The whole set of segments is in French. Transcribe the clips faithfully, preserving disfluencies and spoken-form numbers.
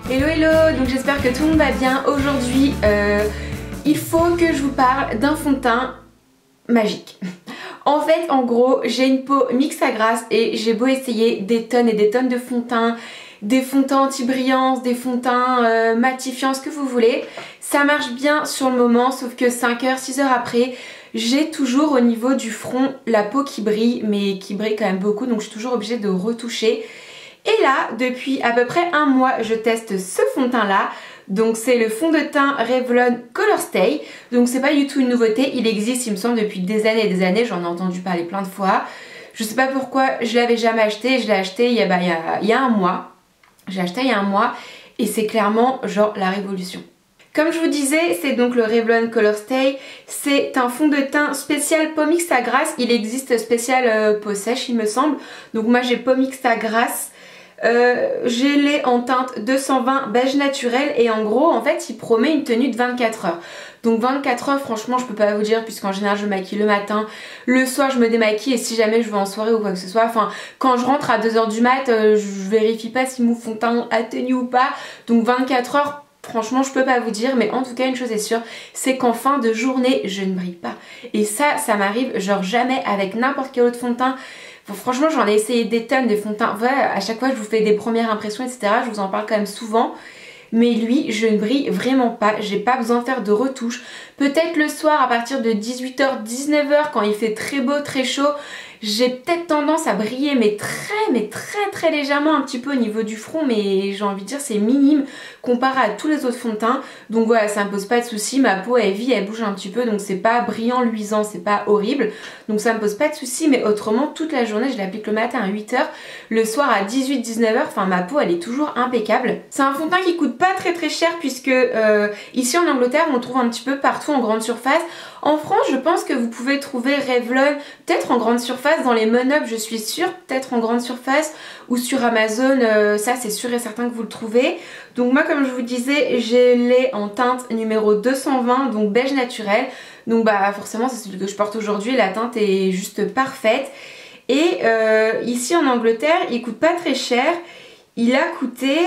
Hello hello, donc j'espère que tout le monde va bien. Aujourd'hui, euh, il faut que je vous parle d'un fond de teint magique. En fait, en gros, j'ai une peau mixte à grasse et j'ai beau essayer des tonnes et des tonnes de fond de teint, des fonds de teint anti-brillance, des fonds de teint euh, matifiants, ce que vous voulez. Ça marche bien sur le moment, sauf que cinq heures, six heures après, j'ai toujours au niveau du front la peau qui brille, mais qui brille quand même beaucoup, donc je suis toujours obligée de retoucher. Et là, depuis à peu près un mois, je teste ce fond de teint là. Donc c'est le fond de teint Revlon Color Stay. Donc c'est pas du tout une nouveauté, il existe il me semble depuis des années et des années, j'en ai entendu parler plein de fois. Je sais pas pourquoi je l'avais jamais acheté, je l'ai acheté il y, a, bah, il, y a, il y a un mois. J'ai acheté il y a un mois et c'est clairement genre la révolution. Comme je vous disais, c'est donc le Revlon Color Stay. C'est un fond de teint spécial peau mixte à grasse. Il existe spécial euh, peau sèche il me semble. Donc moi j'ai peau mixte à grasse. Euh, j'ai les en teinte deux cent vingt beige naturel et en gros en fait il promet une tenue de vingt-quatre heures. Donc vingt-quatre heures franchement je peux pas vous dire puisqu'en général je me maquille le matin, le soir je me démaquille et si jamais je vais en soirée ou quoi que ce soit, enfin quand je rentre à deux heures du mat euh, je vérifie pas si mon fond de teint a tenu ou pas. Donc vingt-quatre heures franchement je peux pas vous dire, mais en tout cas une chose est sûre, c'est qu'en fin de journée je ne brille pas. Et ça, ça m'arrive genre jamais avec n'importe quel autre fond de teint. Bon, franchement j'en ai essayé des tonnes de fonds de teint, voilà, à chaque fois je vous fais des premières impressions et cetera. Je vous en parle quand même souvent. Mais lui je ne brille vraiment pas, j'ai pas besoin de faire de retouches. Peut-être le soir à partir de dix-huit heures dix-neuf heures quand il fait très beau, très chaud, j'ai peut-être tendance à briller mais très mais très très légèrement un petit peu au niveau du front, mais j'ai envie de dire c'est minime comparé à tous les autres fonds de teint. Donc voilà, ça me pose pas de soucis, ma peau elle vit, elle bouge un petit peu, donc c'est pas brillant, luisant, c'est pas horrible. Donc ça me pose pas de soucis, mais autrement toute la journée je l'applique le matin à huit heures, le soir à dix-huit dix-neuf heures, enfin ma peau elle est toujours impeccable. C'est un fond de teint qui coûte pas très très cher puisque euh, ici en Angleterre on le trouve un petit peu partout en grande surface. En France je pense que vous pouvez trouver Revlon peut-être en grande surface, dans les Mon Up je suis sûre, peut-être en grande surface ou sur Amazon, euh, ça c'est sûr et certain que vous le trouvez. Donc moi comme je vous disais, j'ai les en teinte numéro deux cent vingt, donc beige naturel. Donc bah forcément c'est celui que je porte aujourd'hui, la teinte est juste parfaite. Et euh, ici en Angleterre il coûte pas très cher. Il a coûté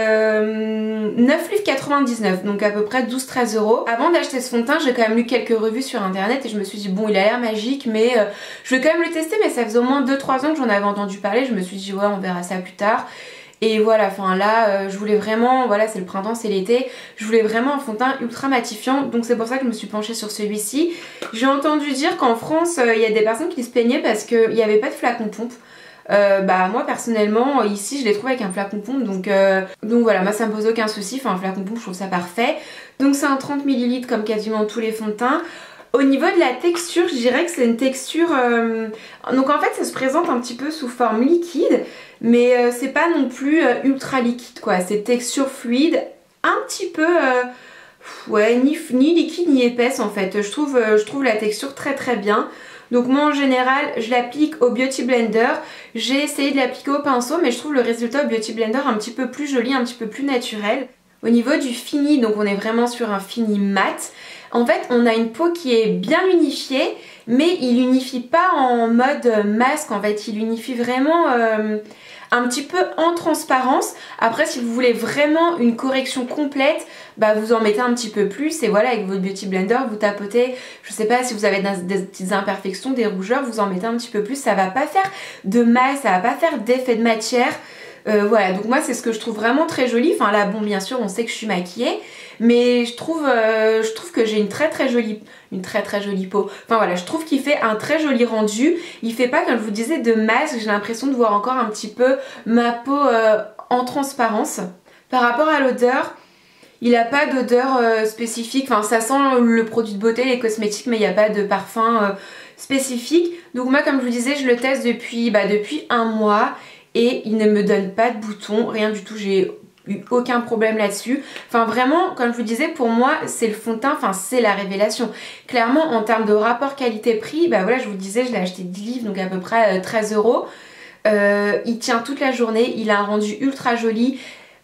euh, neuf livres quatre-vingt-dix-neuf, donc à peu près douze treize euros. Avant d'acheter ce fond de teint, j'ai quand même lu quelques revues sur internet et je me suis dit bon il a l'air magique mais euh, je vais quand même le tester, mais ça faisait au moins deux trois ans que j'en avais entendu parler, je me suis dit ouais on verra ça plus tard. Et voilà, enfin là euh, je voulais vraiment, voilà c'est le printemps, c'est l'été, je voulais vraiment un fond de teint ultra matifiant, donc c'est pour ça que je me suis penchée sur celui-ci. J'ai entendu dire qu'en France il euh, y a des personnes qui se plaignaient parce qu'il n'y avait pas de flacon pompe. Euh, bah moi personnellement ici je l'ai trouvé avec un flacon pompe, donc, euh, donc voilà, moi ça me pose aucun souci, enfin un flacon pompe je trouve ça parfait. Donc c'est un trente millilitres comme quasiment tous les fonds de teint. Au niveau de la texture, je dirais que c'est une texture, euh... donc en fait ça se présente un petit peu sous forme liquide, mais euh, c'est pas non plus euh, ultra liquide quoi, c'est texture fluide, un petit peu... Euh... ouais, ni, ni liquide ni épaisse en fait, je trouve, euh, je trouve la texture très très bien. Donc moi en général je l'applique au Beauty Blender, j'ai essayé de l'appliquer au pinceau mais je trouve le résultat au Beauty Blender un petit peu plus joli, un petit peu plus naturel. Au niveau du fini, donc on est vraiment sur un fini mat. En fait on a une peau qui est bien unifiée, mais il unifie pas en mode masque, en fait il unifie vraiment euh, un petit peu en transparence. Après si vous voulez vraiment une correction complète, bah vous en mettez un petit peu plus et voilà avec votre Beauty Blender vous tapotez, je sais pas si vous avez des, des petites imperfections, des rougeurs, vous en mettez un petit peu plus, ça va pas faire de maille, ça va pas faire d'effet de matière. Euh, voilà, donc moi c'est ce que je trouve vraiment très joli. Enfin là bon bien sûr on sait que je suis maquillée, mais je trouve, euh, je trouve que j'ai une très très jolie une très très jolie peau. Enfin voilà, je trouve qu'il fait un très joli rendu. Il fait pas comme je vous disais de masque, j'ai l'impression de voir encore un petit peu ma peau euh, en transparence. Par rapport à l'odeur, il n'a pas d'odeur euh, spécifique, enfin ça sent le produit de beauté, les cosmétiques, mais il n'y a pas de parfum euh, spécifique. Donc moi comme je vous disais je le teste depuis, bah, depuis un mois. Et il ne me donne pas de boutons, rien du tout, j'ai eu aucun problème là-dessus. Enfin vraiment, comme je vous disais, pour moi c'est le fond de teint, enfin c'est la révélation. Clairement en termes de rapport qualité-prix, bah voilà je vous disais je l'ai acheté dix livres, donc à peu près euh, treize euros. Euh, il tient toute la journée, il a un rendu ultra joli.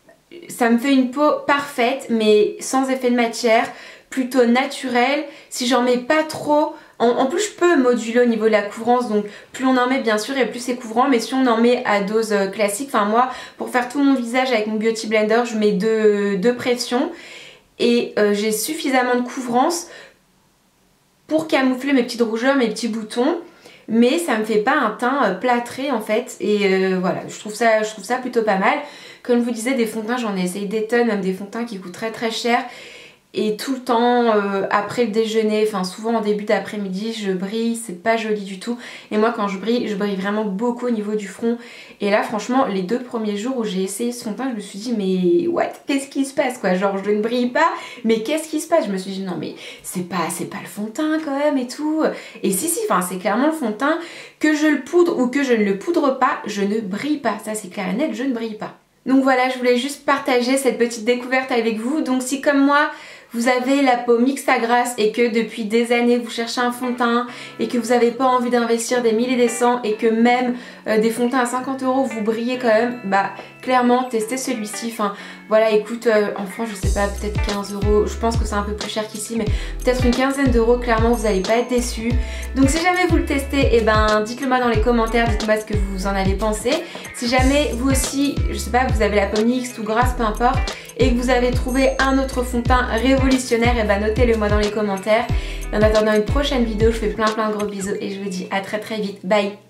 Ça me fait une peau parfaite mais sans effet de matière, plutôt naturelle. Si j'en mets pas trop, En, en plus je peux moduler au niveau de la couvrance, donc plus on en met bien sûr et plus c'est couvrant, mais si on en met à dose euh, classique, enfin moi pour faire tout mon visage avec mon Beauty Blender je mets deux, deux pressions et euh, j'ai suffisamment de couvrance pour camoufler mes petites rougeurs, mes petits boutons, mais ça me fait pas un teint euh, plâtré en fait, et euh, voilà, je trouve, ça, je trouve ça plutôt pas mal. Comme je vous disais, des fonds de teint j'en ai essayé des tonnes, même des fonds de teint qui coûtent très très cher. Et tout le temps euh, après le déjeuner, enfin souvent en début d'après-midi je brille, c'est pas joli du tout. Et moi quand je brille, je brille vraiment beaucoup au niveau du front. Et là franchement les deux premiers jours où j'ai essayé ce fond de teint, je me suis dit mais what, qu'est-ce qui se passe quoi, genre je ne brille pas, mais qu'est-ce qui se passe? Je me suis dit non mais c'est pas, c'est pas le fond de teint quand même et tout. Et si si, enfin c'est clairement le fond de teint, que je le poudre ou que je ne le poudre pas, je ne brille pas, ça c'est clair et net, je ne brille pas. Donc voilà, je voulais juste partager cette petite découverte avec vous. Donc si comme moi vous avez la peau mixte à grasse et que depuis des années vous cherchez un fond de teint et que vous n'avez pas envie d'investir des mille et des cents et que même euh, des fonds de teint à cinquante euros vous brillez quand même, bah clairement testez celui-ci. Enfin voilà, écoute, euh, en France je sais pas, peut-être quinze euros, je pense que c'est un peu plus cher qu'ici, mais peut-être une quinzaine d'euros, clairement vous n'allez pas être déçus. Donc si jamais vous le testez, et eh ben dites-le moi dans les commentaires, dites-moi ce que vous en avez pensé. Si jamais vous aussi, je sais pas, vous avez la peau mixte ou grasse, peu importe, et que vous avez trouvé un autre fond de teint révolutionnaire, et bah notez-le moi dans les commentaires. En attendant une prochaine vidéo, je fais plein plein de gros bisous et je vous dis à très très vite. Bye!